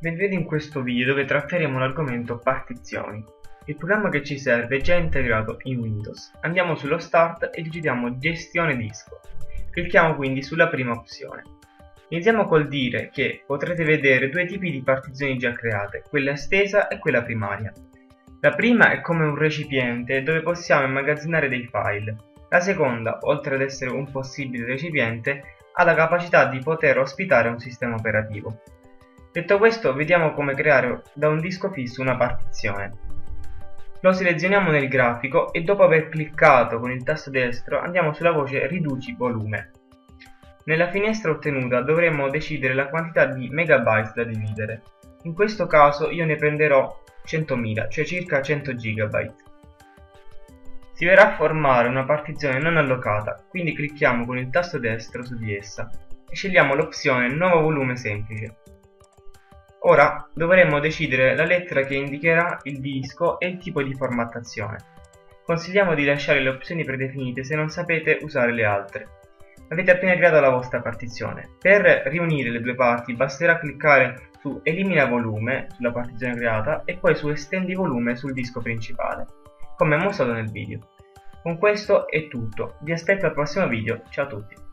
Benvenuti in questo video dove tratteremo l'argomento partizioni. Il programma che ci serve è già integrato in Windows. Andiamo sullo Start e digitiamo Gestione disco. Clicchiamo quindi sulla prima opzione. Iniziamo col dire che potrete vedere due tipi di partizioni già create, quella estesa e quella primaria. La prima è come un recipiente dove possiamo immagazzinare dei file. La seconda, oltre ad essere un possibile recipiente, ha la capacità di poter ospitare un sistema operativo. Detto questo, vediamo come creare da un disco fisso una partizione. Lo selezioniamo nel grafico e dopo aver cliccato con il tasto destro andiamo sulla voce Riduci volume. Nella finestra ottenuta dovremo decidere la quantità di megabytes da dividere. In questo caso io ne prenderò 100.000, cioè circa 100 GB. Si verrà a formare una partizione non allocata, quindi clicchiamo con il tasto destro su di essa e scegliamo l'opzione Nuovo volume semplice. Ora dovremo decidere la lettera che indicherà il disco e il tipo di formattazione. Consigliamo di lasciare le opzioni predefinite se non sapete usare le altre. Avete appena creato la vostra partizione. Per riunire le due parti basterà cliccare su Elimina volume sulla partizione creata e poi su Estendi volume sul disco principale, come mostrato nel video. Con questo è tutto, vi aspetto al prossimo video, ciao a tutti!